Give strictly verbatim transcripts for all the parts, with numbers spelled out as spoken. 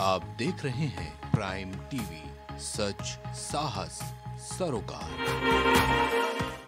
आप देख रहे हैं प्राइम टीवी, सच साहस सरोकार।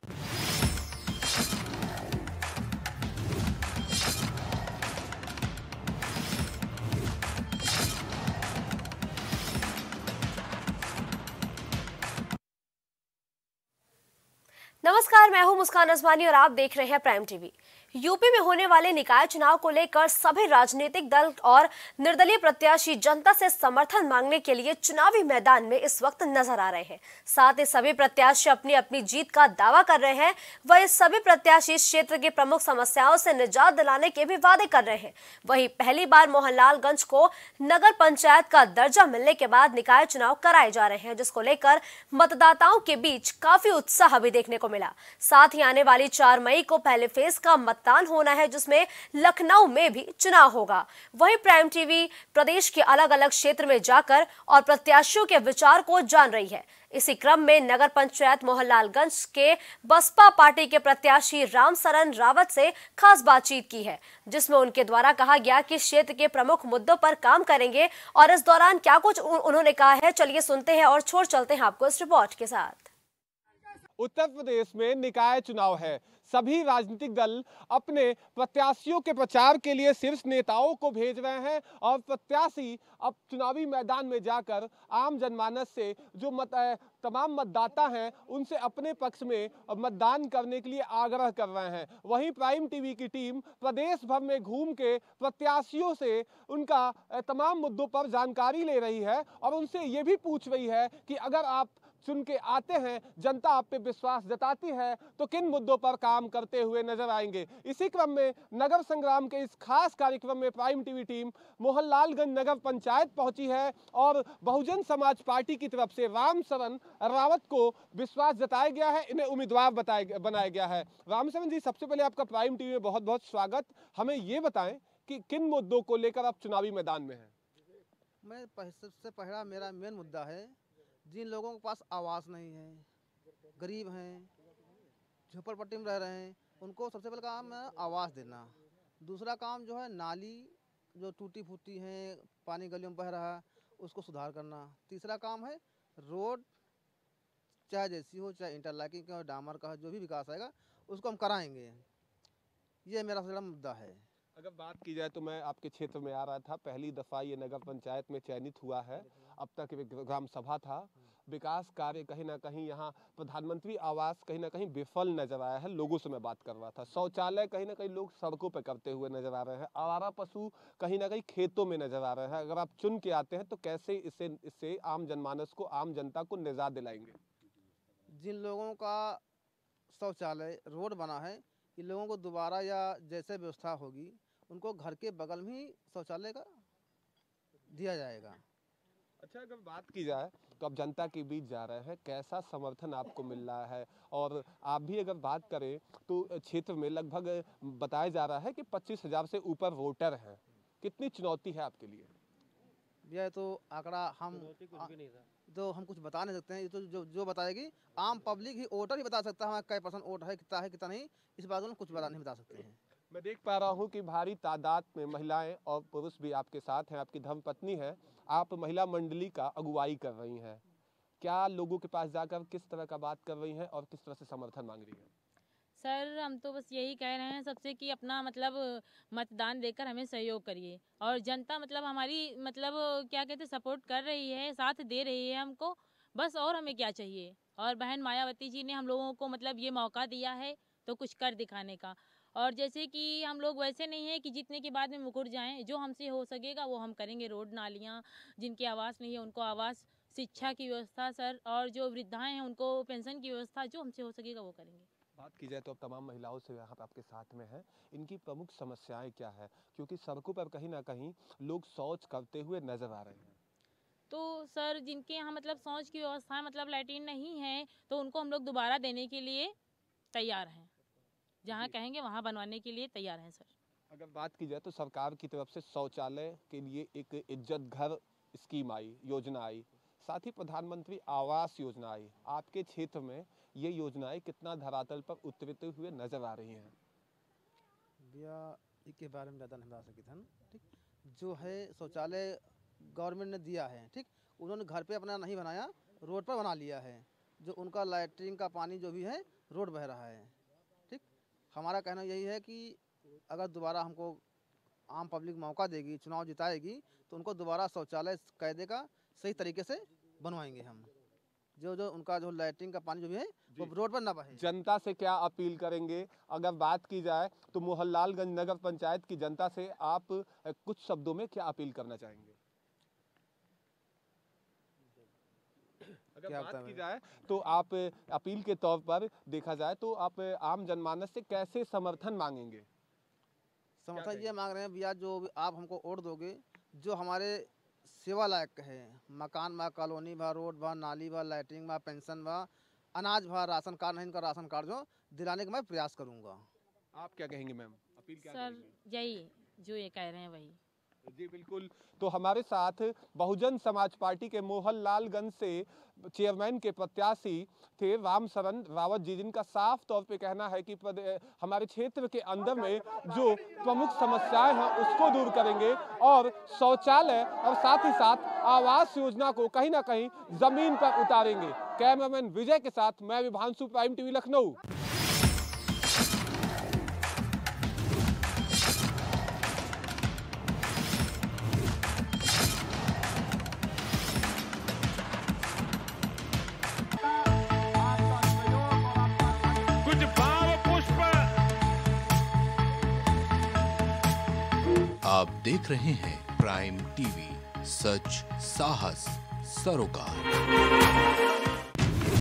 नमस्कार, मैं हूं मुस्कान अजमानी और आप देख रहे हैं प्राइम टीवी। यूपी में होने वाले निकाय चुनाव को लेकर सभी राजनीतिक दल और निर्दलीय प्रत्याशी जनता से समर्थन मांगने के लिए चुनावी मैदान में इस वक्त नजर आ रहे हैं। साथ ही सभी प्रत्याशी अपनी अपनी जीत का दावा कर रहे हैं। वही सभी प्रत्याशी इस क्षेत्र की प्रमुख समस्याओं से निजात दिलाने के भी वादे कर रहे हैं। वहीं पहली बार मोहनलालगंज को नगर पंचायत का दर्जा मिलने के बाद निकाय चुनाव कराए जा रहे हैं, जिसको लेकर मतदाताओं के बीच काफी उत्साह भी देखने को मिला। साथ ही आने वाली चार मई को पहले फेज का मतदान होना है, जिसमें लखनऊ में भी चुनाव होगा। वहीं प्राइम टीवी प्रदेश के अलग अलग क्षेत्र में जाकर और प्रत्याशियों के विचार को जान रही है। इसी क्रम में नगर पंचायत मोहनलालगंज के बसपा पार्टी के प्रत्याशी रामसरन रावत से खास बातचीत की है, जिसमें उनके द्वारा कहा गया कि क्षेत्र के प्रमुख मुद्दों पर काम करेंगे। और इस दौरान क्या कुछ उन्होंने कहा है, चलिए सुनते हैं और छोड़ चलते हैं आपको इस रिपोर्ट के साथ। उत्तर प्रदेश में निकाय चुनाव है। सभी राजनीतिक दल अपने प्रत्याशियों के प्रचार के लिए शीर्ष नेताओं को भेज रहे हैं और प्रत्याशी अब चुनावी मैदान में जाकर आम जनमानस से जो मत तमाम मतदाता हैं उनसे अपने पक्ष में मतदान करने के लिए आग्रह कर रहे हैं। वहीं प्राइम टीवी की टीम प्रदेश भर में घूम के प्रत्याशियों से उनका तमाम मुद्दों पर जानकारी ले रही है और उनसे ये भी पूछ रही है कि अगर आप चुन के आते हैं, जनता आप पे विश्वास जताती है, तो किन मुद्दों पर काम करते हुए नजर आएंगे। इसी क्रम में नगर संग्राम के इस खास कार्यक्रम में Prime TV team Mohanlalganj Nagar Panchayat पहुंची है और बहुजन समाज पार्टी की तरफ से रामसरन रावत को विश्वास जताया गया है, इन्हें उम्मीदवार बताया बनाया गया है। रामसरन जी, सबसे पहले आपका प्राइम टीवी में बहुत बहुत स्वागत। हमें ये बताएं कि किन मुद्दों को लेकर आप चुनावी मैदान में हैं। मैं सबसे पहला मेरा मेन मुद्दा है, जिन लोगों के पास आवास नहीं है, गरीब हैं, झोपड़पट्टी में रह रहे हैं, उनको सबसे पहले काम है आवास देना। दूसरा काम जो है नाली जो टूटी फूटी हैं, पानी गलियों में बह रहा है, उसको सुधार करना। तीसरा काम है रोड, चाहे जैसी हो, चाहे इंटरलॉकिंग का, डामर का, जो भी विकास आएगा उसको हम कराएंगे। ये मेरा सबसे बड़ा मुद्दा है। अगर बात की जाए तो मैं आपके क्षेत्र में आ रहा था, पहली दफ़ा ये नगर पंचायत में चयनित हुआ है। अब तक एक ग्राम सभा था, विकास कार्य कहीं ना कहीं यहाँ प्रधानमंत्री आवास कहीं ना कहीं विफल नजर आया है। लोगों से मैं बात कर रहा था, शौचालय कहीं ना कहीं लोग सड़कों पर करते हुए नजर आ रहे हैं, आवारा पशु कहीं ना कहीं खेतों में नजर आ रहे हैं। अगर आप चुन के आते हैं तो कैसे इससे इससे आम जनमानस को, आम जनता को निजात दिलाएंगे? जिन लोगों का शौचालय रोड बना है, इन लोगों को दोबारा या जैसे व्यवस्था होगी उनको घर के बगल में ही शौचालय का दिया जाएगा। अच्छा, अगर बात की जाए तो अब जनता के बीच जा रहे हैं, कैसा समर्थन आपको मिल रहा है? और आप भी अगर बात करें तो क्षेत्र में लगभग बताया जा रहा है कि पच्चीस हजार से ऊपर वोटर हैं। कितनी चुनौती है आपके लिए? यह तो आंकड़ा हम कुछ भी नहीं था, तो हम कुछ बता नहीं सकते हैं। ये तो जो जो बताएगी आम पब्लिक ही, वोटर ही बता सकता है हमारा कै परसेंट वोट है, कितना है कितना नहीं। इस बात में कुछ बता नहीं बता सकते हैं। मैं देख पा रहा हूं कि भारी तादाद में महिलाएं और पुरुष भी आपके साथ हैं, आपकी धर्मपत्नी है, आप महिला मंडली का अगुवाई कर रही हैं। क्या लोगों के पास जाकर किस तरह का बात कर रही हैं और किस तरह से समर्थन मांग रही हैं? सर, हम तो बस यही कह रहे हैं सबसे कि अपना मतलब मतदान देकर हमें सहयोग करिए। और जनता मतलब हमारी मतलब क्या कहते सपोर्ट कर रही है, साथ दे रही है हमको, बस और हमें क्या चाहिए। और बहन मायावती जी ने हम लोगों को मतलब ये मौका दिया है तो कुछ कर दिखाने का। और जैसे कि हम लोग वैसे नहीं है कि जीतने के बाद में मुकुर जाएं, जो हमसे हो सकेगा वो हम करेंगे। रोड, नालियाँ, जिनके आवास नहीं है उनको आवास, शिक्षा की व्यवस्था सर, और जो वृद्धाएं हैं उनको पेंशन की व्यवस्था, जो हमसे हो सकेगा वो करेंगे। बात की जाए तो अब तमाम महिलाओं से यहाँ पर आपके साथ में हैं, इनकी प्रमुख समस्याएं क्या है? क्योंकि सड़कों पर कहीं ना कहीं लोग शौच करते हुए नजर आ रहे हैं। तो सर, जिनके यहाँ मतलब शौच की व्यवस्था मतलब लैट्रिन नहीं है, तो उनको हम लोग दोबारा देने के लिए तैयार हैं। जहाँ कहेंगे वहाँ बनवाने के लिए तैयार हैं सर। अगर बात की जाए तो सरकार की तरफ से शौचालय के लिए एक इज्जत घर स्कीम आई, योजना आई, साथ ही प्रधानमंत्री आवास योजना आई। आपके क्षेत्र में ये योजनाएं कितना धरातल पर उतरते हुए नजर आ रही हैं? भैया इसके बारे में ज़्यादा नहीं बता सके थे। ठीक, जो है शौचालय गवर्नमेंट ने दिया है, ठीक, उन्होंने घर पे अपना नहीं बनाया, रोड पर बना लिया है। जो उनका लैट्रिन का पानी जो भी है रोड बह रहा है, ठीक। हमारा कहना यही है कि अगर दोबारा हमको आम पब्लिक मौका देगी, चुनाव जिताएगी, तो उनको दोबारा शौचालय कायदे का सही तरीके से बनवाएंगे हम। जो जो उनका जो लैट्रिन का पानी जो भी है वो रोड पर ना बहे। जनता से क्या अपील करेंगे? अगर बात की जाए तो मोहनलालगंज नगर पंचायत की जनता से आप कुछ शब्दों में क्या अपील करना चाहेंगे? अगर बात की जाए तो आप अपील के तौर पर देखा जाए तो आप आम जनमानस से कैसे समर्थन मांगेंगे? समर्थन ये मांग रहे हैं भैया, जो आप हमको वोट दोगे, जो हमारे सेवा लायक है, मकान बा, कॉलोनी बा, रोड बा, नाली बा, लैट्रिन बा, पेंशन बा, अनाज बा, राशन कार्ड नहीं, इनका राशन कार्ड जो दिलाने का मैं प्रयास करूंगा। आप क्या कहेंगे मैम? अपील क्या सर यही जो ये कह रहे हैं वही। जी बिल्कुल। तो हमारे साथ बहुजन समाज पार्टी के मोहनलालगंज से चेयरमैन के प्रत्याशी थे राम शरण रावत जी, जिनका साफ तौर पे कहना है कि हमारे क्षेत्र के अंदर में जो प्रमुख समस्याएं हैं उसको दूर करेंगे और शौचालय और साथ ही साथ आवास योजना को कहीं ना कहीं जमीन पर उतारेंगे। कैमरामैन विजय के साथ मैं विभांशु, प्राइम टीवी लखनऊ। आप देख रहे हैं प्राइम टीवी, सच साहस सरोकार।